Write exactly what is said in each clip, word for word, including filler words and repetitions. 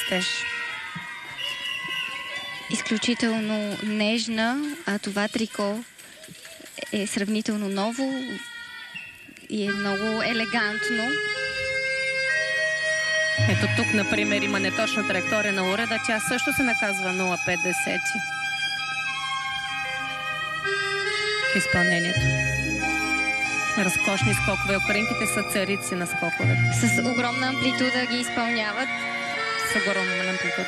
растеж. Изключително нежна, а това трико е сравнително ново и е много елегантно. Ето тук, например, има неточна траектория на уреда. Тя също се наказва нула цяло пет десети. В изпълнението. Разкошни скокове. Украинките са царици на скоковете. С огромна амплитуда ги изпълняват. С огромна амплитуда.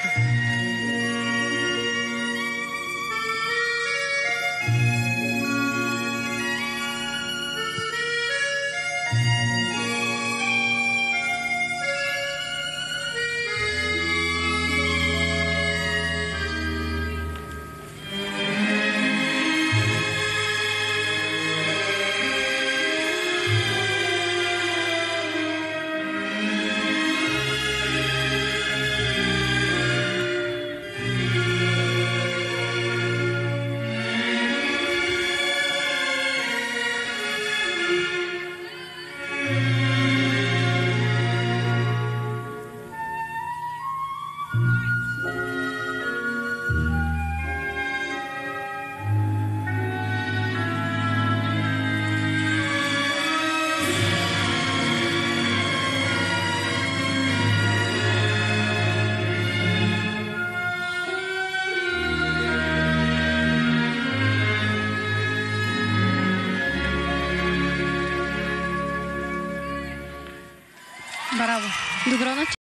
Браво! Добро начало!